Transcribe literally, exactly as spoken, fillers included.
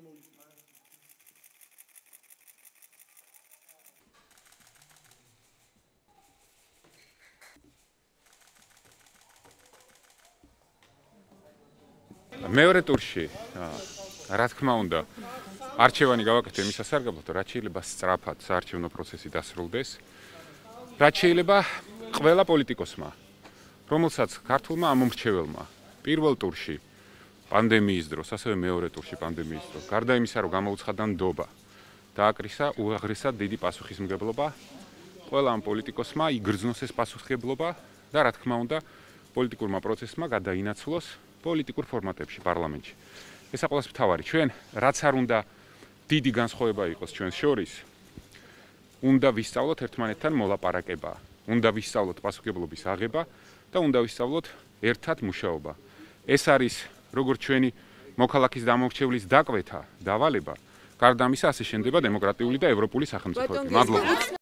მეორე ტურში, რა თქმა უნდა, არჩევანი გავაკეთე იმის სასარგებლოდ, რაც შეიძლება სწრაფად საარჩევნო პროცესი დასრულდეს. რაც შეიძლება ყველა პოლიტიკოსმა, რომელსაც ქართულმა ამომრჩეველმა პირველ ტურში პანდემიის დროს, ასევე მეორე ტურში პანდემიის დროს, გარდა იმისა, რომ გამოუცხადა ნდობა, დააკრისა უაღრესად დიდი პასუხისმგებლობა, ყველა ამ პოლიტიკოსმა იგრძნოს ეს პასუხისმგებლობა და რა თქმა უნდა, პოლიტიკურმა პროცესმა გადაინაცვლოს პოლიტიკურ ფორმატებში პარლამენტში. ეს ყველას მთავარი. ჩვენ რაც არ უნდა დიდი განსხვავება იყოს ჩვენს შორის, უნდა ვისწავლოთ ერთმანეთთან მოლაპარაკება, უნდა ვისწავლოთ პასუხისმგებლობის აღება და უნდა ვისწავლოთ ერთად მუშაობა. ეს არის როგორც ჩვენი მოქალაქის დამორჩევლის დაკვეთა, დავალება, გარდა ამისა ასე შენდება დემოკრატიული და ევროპული სახელმწიფოები. მადლობა.